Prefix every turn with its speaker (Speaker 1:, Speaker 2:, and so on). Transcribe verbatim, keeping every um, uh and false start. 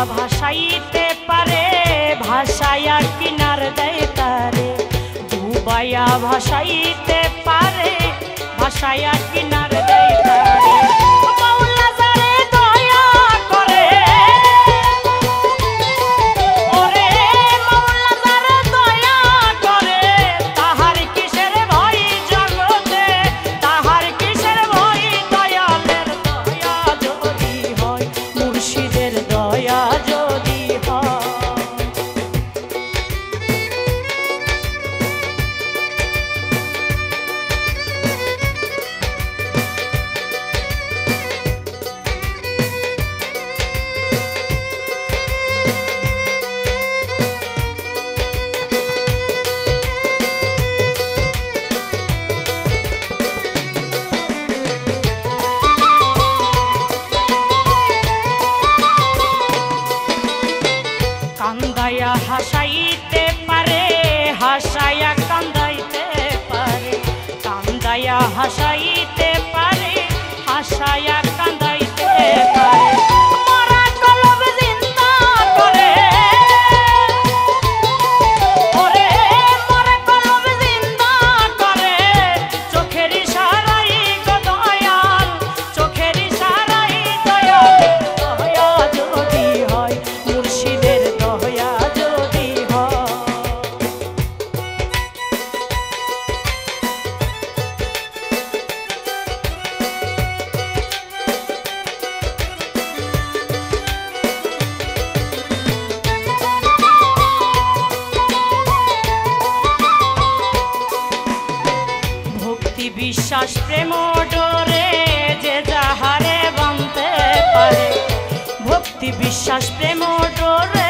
Speaker 1: ভাসাইতে পারে ভাসায়া কিনার দেয় তারে ডুবাইয়া ভাসাইতে পারে ভাসায়া কিনার দেয় তারে মাওলা যারে দয়া করে ওরে মাওলা যারে দয়া করে তাহার কিসের ভয় জগতে তাহার কিসের ভয় দয়ালের দয়া যদি হয় মুর্শিদের দয়া যদি হয় কান্দায়া হাসাইতে পারে হাসায়া কান্দাইতে পারে কান্দায়া হাসাইতে পারে হাসায়া কান্দাইতে পারে মরা কলব জিন্দা করে ওরে মরা কলব জিন্দা করে চোখের ইশারায় গো দয়াল চোখের ইশারায় দয়াল দয়া যদি হয় মুর্শিদের দয়া যদি হয় ভক্তি বিশ্বাস প্রেম ডোরে যে যাহারে বাঁধতে পারে ভক্তি বিশ্বাস প্রেম ডোরে